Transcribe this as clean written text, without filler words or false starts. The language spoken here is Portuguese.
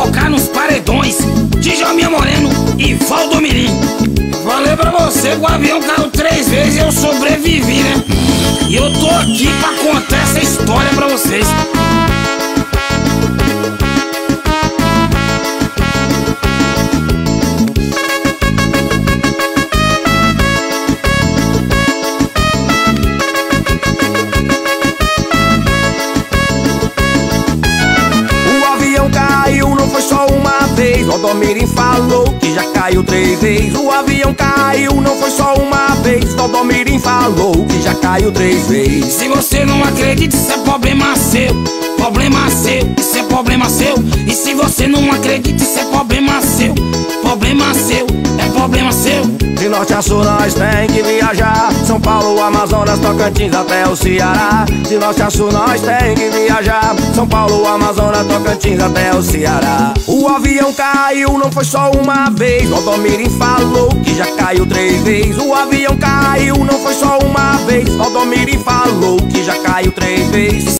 tocar nos paredões, Djalminha Moreno e Valdomirim. Falei pra você que o avião caiu 3 vezes e eu sobrevivi, né? E eu tô aqui pra contar essa história pra vocês. Foi só uma vez, Valdomirim falou que já caiu 3 vezes. O avião caiu, não foi só uma vez, Valdomirim falou que já caiu 3 vezes. Se você não acredita, isso é problema seu. Problema seu, isso é problema seu. E se você não acredita, isso é problema seu. Problema seu, é problema seu. De norte a sul nós tem que viajar, São Paulo, Amazonas, Tocantins até o Ceará. De norte a sul nós tem que viajar, São Paulo, Amazonas, Tocantins até o Ceará. O avião caiu, não foi só uma vez, Valdomirim falou que já caiu 3 vezes. O avião caiu, não foi só uma vez, Valdomirim falou que já caiu 3 vezes.